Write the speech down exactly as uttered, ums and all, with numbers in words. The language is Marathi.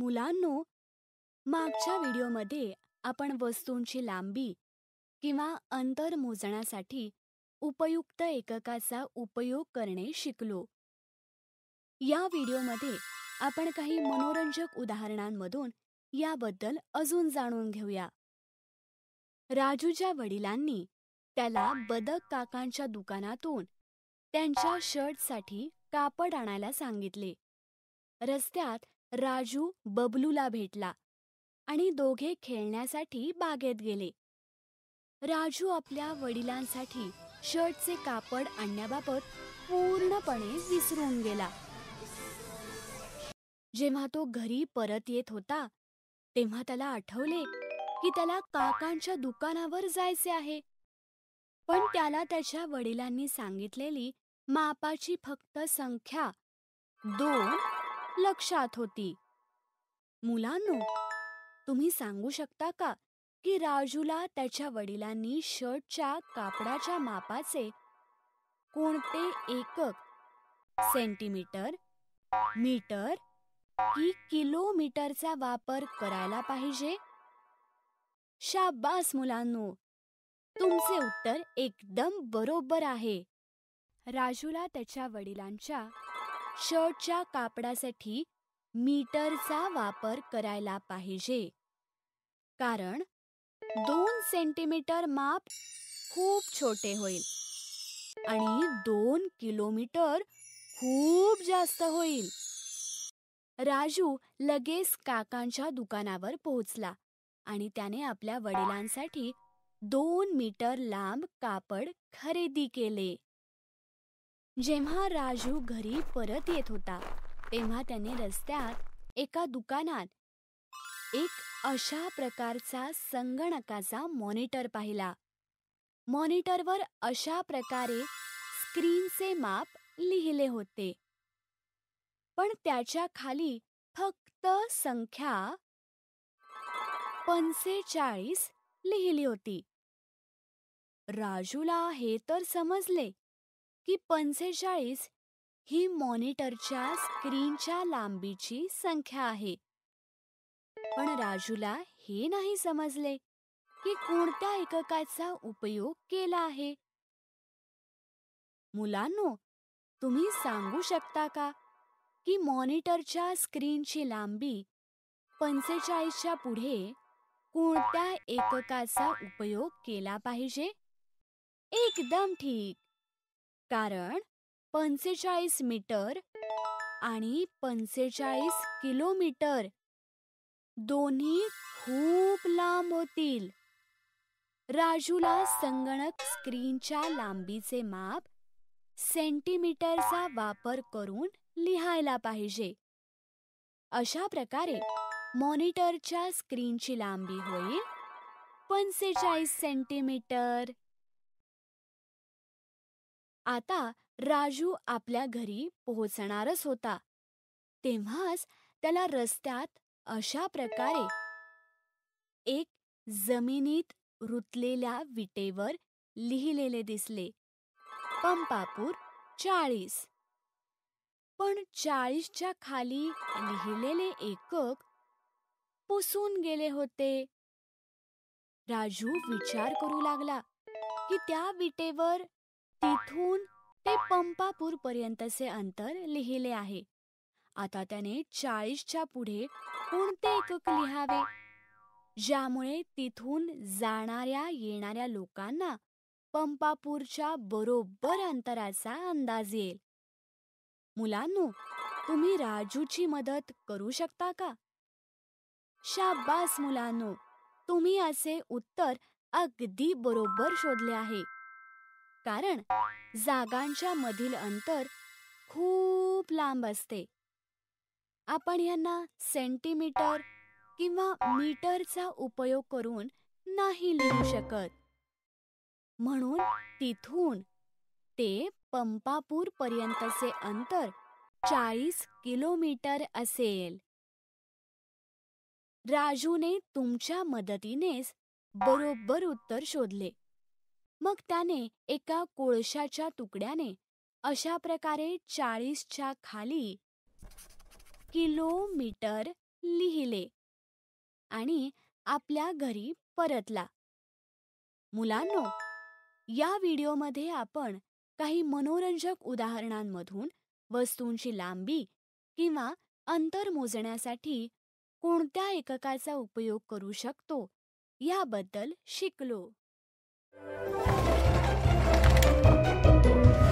मुलांनो, मागच्या व्हिडिओमध्ये आपण वस्तूंची लांबी किंवा अंतर मोजण्यासाठी उपयुक्त एककाचा उपयोग करणे शिकलो. या व्हिडिओमध्ये आपण काही मनोरंजक उदाहरणांमधून याबद्दल अजून जाणून घेऊया. राजूच्या वडिलांनी त्याला बदक काकांच्या दुकानातून त्यांच्या शर्टसाठी कापड आणायला सांगितले. रस्त्यात राजू बबलूला भेटला आणि दोघे खेळण्यासाठी बागेत गेले. राजू आपल्या वडिलांसाठी शर्टचे कापड आणण्याबाबत पूर्णपणे विसरून गेला. जेव्हा तो घरी परत येत होता तेव्हा त्याला आठवले की त्याला काकांच्या दुकानावर जायचे आहे, पण त्याला त्याच्या वडिलांनी सांगितलेली मापाची फक्त संख्या दोन लक्षात होती. मुलांनो, तुम्ही सांगू शकता का की राजूला त्याच्या वडिलांनी शर्टच्या कापडाच्या मापाचे कोणते एकक सेंटीमीटर, मीटर की किलोमीटरचा वापर करायला पाहिजे? शाबास मुलांनो, तुमचे उत्तर एकदम बरोबर आहे. राजूला त्याच्या वडिलांच्या शर्टच्या कापडासाठी मीटरचा वापर करायला पाहिजे, कारण दोन सेंटीमीटर माप खूप छोटे होईल आणि दोन किलोमीटर खूप जास्त होईल. राजू लगेच काकांच्या दुकानावर पोहोचला आणि त्याने आपल्या वडिलांसाठी दोन मीटर लांब कापड खरेदी केले. जेव्हा राजू घरी परत येत होता तेव्हा त्याने रस्त्यात एका दुकानात एक अशा प्रकारचा संगणकाचा मॉनिटर पाहिला. मॉनिटरवर अशा प्रकारे स्क्रीनचे माप लिहिले होते, पण त्याच्या खाली फक्त संख्या पंचेचाळीस लिहिली होती. राजूला हे तर समजले की पंचेचाळीस ही मॉनिटरच्या स्क्रीनच्या लांबीची संख्या आहे, पण राजूला हे नाही समजले की कोणत्या एककाचा उपयोग केला आहे. मुलांनो, तुम्ही सांगू शकता का की मॉनिटरच्या स्क्रीनची लांबी पंचेचाळीसच्या पुढे कोणत्या एककाचा उपयोग केला पाहिजे? एकदम ठीक, कारण पंचेचाळीस मीटर आणि पंचेचाळीस किलोमीटर दोन्ही खूप लांब होतील. राजूला संगणक स्क्रीनच्या लांबीचे माप सेंटीमीटरचा वापर करून लिहायला पाहिजे. अशा प्रकारे मॉनिटरच्या स्क्रीनची लांबी होईल पंचेचाळीस सेंटीमीटर. आता राजू आपल्या घरी पोहोचणारच होता तेव्हाच त्याला रस्त्यात अशा प्रकारे एक जमिनीत रुतलेल्या विटेवर लिहिलेले दिसले, पंपापूर चाळीस. पण चाळीसच्या खाली लिहिलेले एकक पुसून गेले होते. राजू विचार करू लागला की त्या विटेवर तिथून ते पंपापूर पर्यंतचे अंतर लिहिले आहे. आता त्याने चाळीसच्या पुढे कोणते एकक लिहावे ज्यामुळे तिथून जाणाऱ्या येणाऱ्या लोकांना पंपापूरच्या बरोबर अंतराचा अंदाज येईल. मुलांनो, तुम्ही राजूची मदत करू शकता का? शाबास मुलांनो, तुम्ही असे उत्तर अगदी बरोबर शोधले आहे, कारण जागांच्या मधील अंतर खूप लांब असते. आपण यांना सेंटीमीटर किंवा मीटरचा उपयोग करून नाही लिहू शकत, म्हणून तिथून ते पंपापूर पर्यंतचे अंतर चाळीस किलोमीटर असेल. राजूने तुमच्या मदतीनेच बरोबर उत्तर शोधले. मग त्याने एका कोळशाच्या तुकड्याने अशा प्रकारे चाळीसच्या खाली किलोमीटर लिहिले आणि आपल्या घरी परतला. मुलांनो, या व्हिडिओमध्ये आपण काही मनोरंजक उदाहरणांमधून वस्तूंची लांबी किंवा अंतर मोजण्यासाठी कोणत्या एककाचा उपयोग करू शकतो याबद्दल शिकलो.